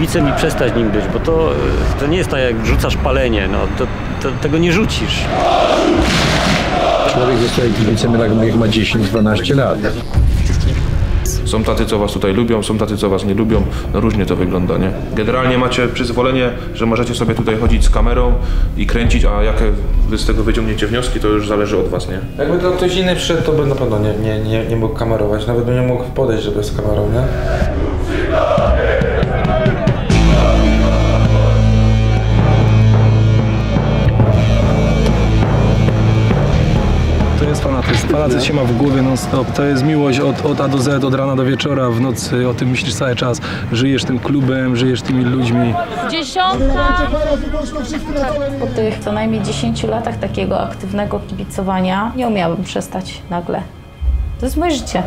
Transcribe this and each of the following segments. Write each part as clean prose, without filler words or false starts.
kibicem i przestać nim być, bo to nie jest tak, jak rzucasz palenie, no, tego nie rzucisz. Człowiek zostaje kibicem, jak ma 10-12 lat. Są tacy, co was tutaj lubią, są tacy, co was nie lubią. No różnie to wygląda, nie? Generalnie macie przyzwolenie, że możecie sobie tutaj chodzić z kamerą i kręcić, a jakie wy z tego wyciągniecie wnioski, to już zależy od was, nie? Jakby to ktoś inny przyszedł, to by na pewno nie mógł kamerować. Nawet by nie mógł podejść, żeby z kamerą, nie? To jest fanatyzm. Fanatyzm się ma w głowie non-stop. To jest miłość od A do Z, od rana do wieczora, w nocy. O tym myślisz cały czas. Żyjesz tym klubem, żyjesz tymi ludźmi. 10. Po tych co najmniej 10 latach takiego aktywnego kibicowania nie umiałabym przestać nagle. To jest moje życie.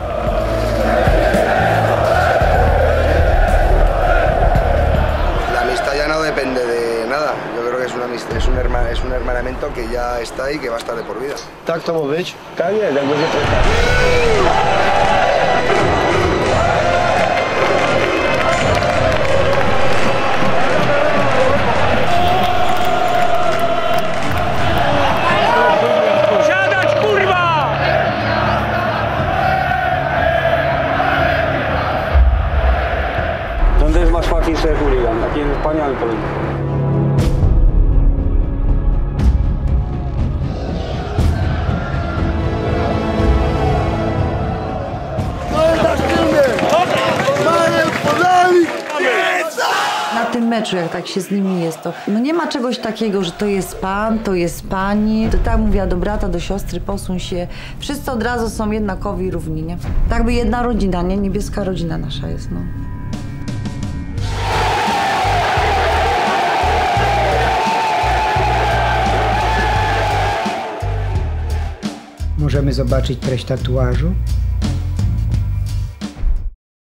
Es un hermanamiento que ya está y que va a estar de por vida. Tak to ma być? Tak jest, jak będzie to. Siadać, kurwa! ¿Dónde es más fácil ser hooligan? ¿Aquí en España o en Colombia? Na tym meczu, jak tak się z nimi jest, to no nie ma czegoś takiego, że to jest pan, to jest pani. To tak mówiła do brata, do siostry, posuń się. Wszyscy od razu są jednakowi i równi, nie? Tak by jedna rodzina, nie? Niebieska rodzina nasza jest, no. Możemy zobaczyć treść tatuażu.